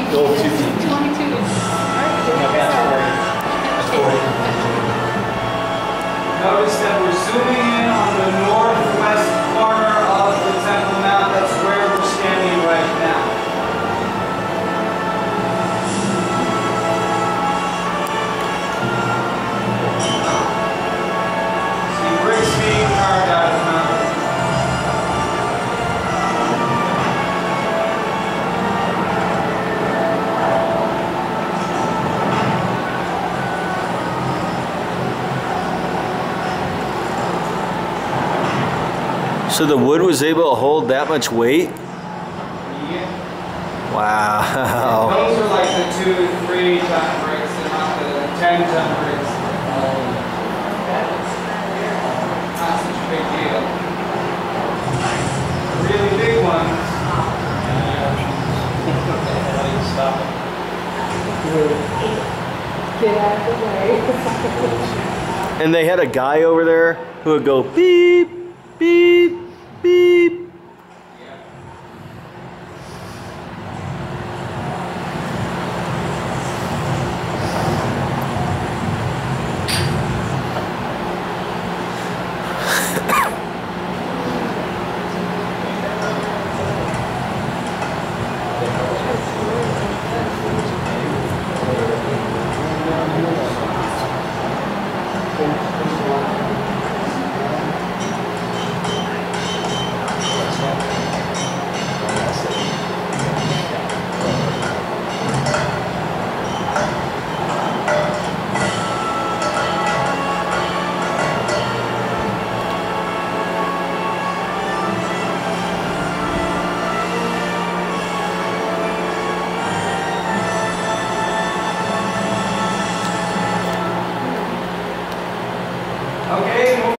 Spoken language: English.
Go 2 teams. 22. Okay, that's 40. That's 40. Notice that we're zooming in on the northwest corner of the Temple Mount. That's where we're standing right now. See bricks being carved out of the mountain. So the wood was able to hold that much weight? Yeah. Wow. Those are like the 2 to 3 ton bricks, they're not the 10-ton bricks. Not such a big deal. The really big ones. Stop it. Get out of the way. And they had a guy over there who would go beep, beep, beep. Okay.